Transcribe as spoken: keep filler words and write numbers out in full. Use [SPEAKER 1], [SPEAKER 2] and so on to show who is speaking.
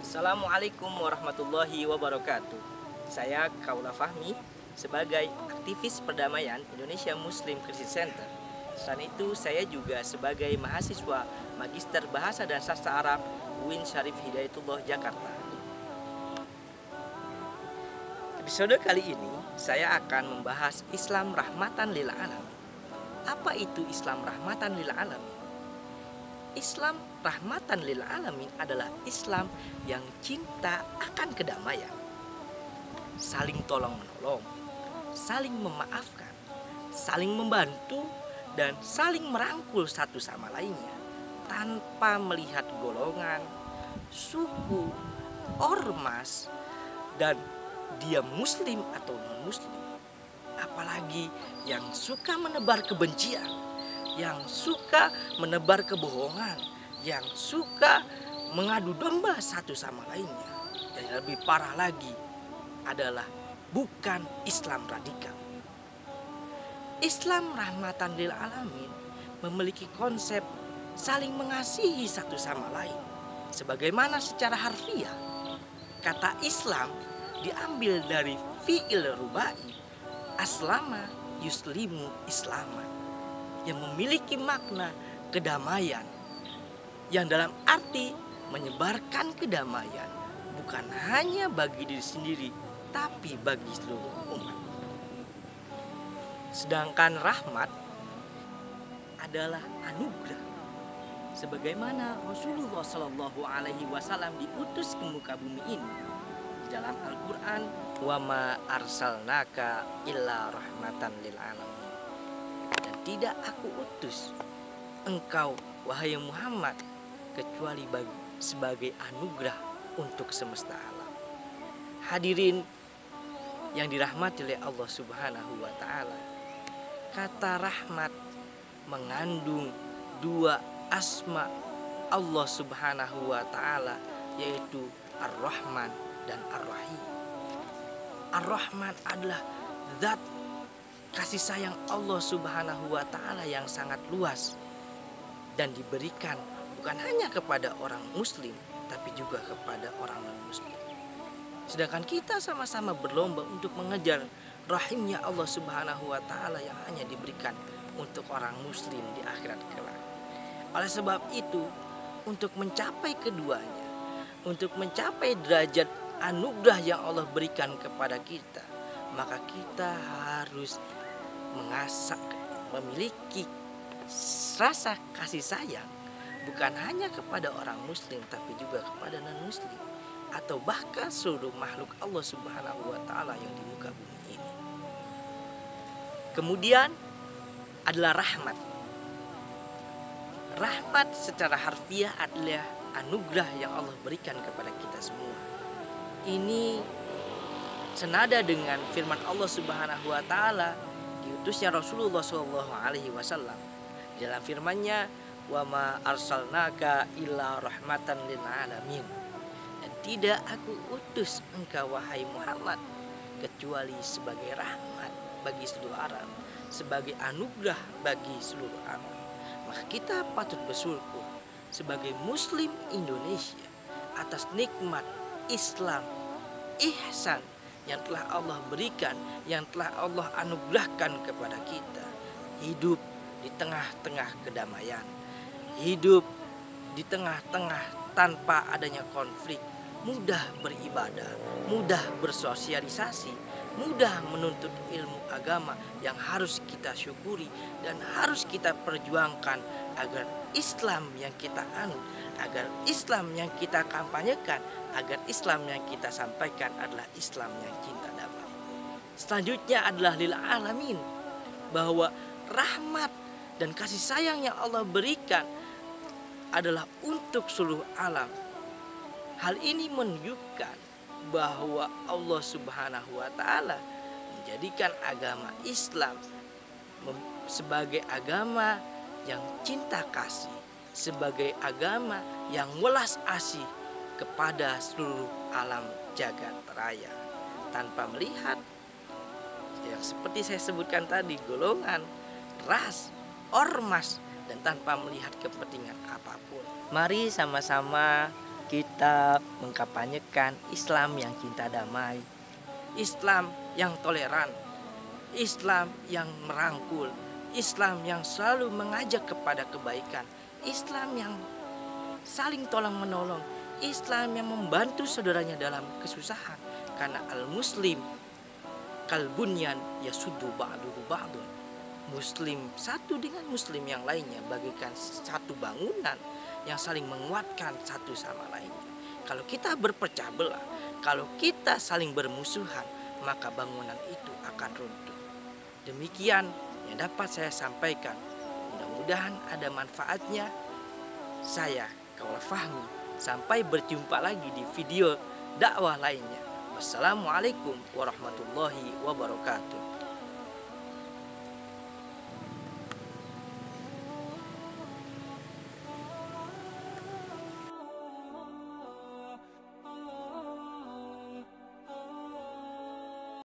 [SPEAKER 1] Assalamualaikum warahmatullahi wabarakatuh. Saya Kaula Fahmi sebagai aktivis perdamaian Indonesia Muslim Crisis Center. Selain itu, saya juga sebagai mahasiswa Magister Bahasa dan Sastra Arab U I N Syarif Hidayatullah Jakarta. Episode kali ini saya akan membahas Islam rahmatan lil alamin. Apa itu Islam rahmatan lil alamin? Islam rahmatan lil alamin adalah Islam yang cinta akan kedamaian, saling tolong menolong, saling memaafkan, saling membantu, dan saling merangkul satu sama lainnya tanpa melihat golongan, suku, ormas, dan dia muslim atau non muslim. Apalagi yang suka menebar kebencian, yang suka menebar kebohongan, yang suka mengadu domba satu sama lainnya. Dan yang lebih parah lagi adalah bukan Islam radikal. Islam rahmatan lil alamin memiliki konsep saling mengasihi satu sama lain. Sebagaimana secara harfiah kata Islam diambil dari fi'il rubai, aslama yuslimu islaman, yang memiliki makna kedamaian, yang dalam arti menyebarkan kedamaian bukan hanya bagi diri sendiri tapi bagi seluruh umat. Sedangkan rahmat adalah anugerah, sebagaimana Rasulullah Shallallahu Alaihi Wasallam diutus ke muka bumi ini di dalam Al-Quran, wa ma arsalnaka illa rahmatan lil alamin. Tidak aku utus engkau wahai Muhammad kecuali bagi, sebagai anugerah untuk semesta alam. Hadirin yang dirahmati oleh Allah Subhanahu wa taala, kata rahmat mengandung dua asma Allah Subhanahu wa taala, yaitu Ar-Rahman dan Ar-Rahim. Ar-Rahman adalah zat kasih sayang Allah Subhanahu wa taala yang sangat luas dan diberikan bukan hanya kepada orang muslim tapi juga kepada orang non muslim. Sedangkan kita sama-sama berlomba untuk mengejar rahimnya Allah Subhanahu wa taala yang hanya diberikan untuk orang muslim di akhirat kelak. Oleh sebab itu, untuk mencapai keduanya, untuk mencapai derajat anugerah yang Allah berikan kepada kita, maka kita harus mengasah, memiliki rasa kasih sayang bukan hanya kepada orang muslim tapi juga kepada non muslim atau bahkan seluruh makhluk Allah Subhanahu wa taala yang di muka bumi ini. Kemudian adalah rahmat. Rahmat secara harfiah adalah anugerah yang Allah berikan kepada kita semua. Ini senada dengan firman Allah Subhanahu wa taala diutusnya Rasulullah shallallahu alaihi wasallam dalam firman-Nya, wa ma arsalnaka illa rahmatan lil alamin. Dan tidak aku utus engkau wahai Muhammad kecuali sebagai rahmat bagi seluruh alam, sebagai anugerah bagi seluruh alam. Maka kita patut bersyukur sebagai muslim Indonesia atas nikmat Islam, ihsan yang telah Allah berikan, yang telah Allah anugerahkan kepada kita. Hidup di tengah-tengah kedamaian, hidup di tengah-tengah tanpa adanya konflik, mudah beribadah, mudah bersosialisasi, mudah menuntut ilmu agama yang harus kita syukuri dan harus kita perjuangkan agar Islam yang kita anut, agar Islam yang kita kampanyekan, agar Islam yang kita sampaikan adalah Islam yang cinta damai. Selanjutnya adalah lil alamin, bahwa rahmat dan kasih sayang yang Allah berikan adalah untuk seluruh alam. Hal ini menunjukkan bahwa Allah Subhanahu wa taala menjadikan agama Islam sebagai agama yang cinta kasih, sebagai agama yang welas asih kepada seluruh alam jagat raya, tanpa melihat yang seperti saya sebutkan tadi, golongan, ras, ormas, dan tanpa melihat kepentingan apapun. Mari sama-sama kita mengkampanyekan Islam yang cinta damai, Islam yang toleran, Islam yang merangkul, Islam yang selalu mengajak kepada kebaikan, Islam yang saling tolong menolong, Islam yang membantu saudaranya dalam kesusahan. Karena al-muslim kalbunyan yasuddu ba'duhu ba'dun. Muslim satu dengan muslim yang lainnya bagaikan satu bangunan yang saling menguatkan satu sama lainnya. Kalau kita berpecah belah, kalau kita saling bermusuhan, maka bangunan itu akan runtuh. Demikian yang dapat saya sampaikan. Mudah-mudahan ada manfaatnya. Saya Kaula Fahmi. Sampai berjumpa lagi di video dakwah lainnya. Wassalamualaikum warahmatullahi wabarakatuh.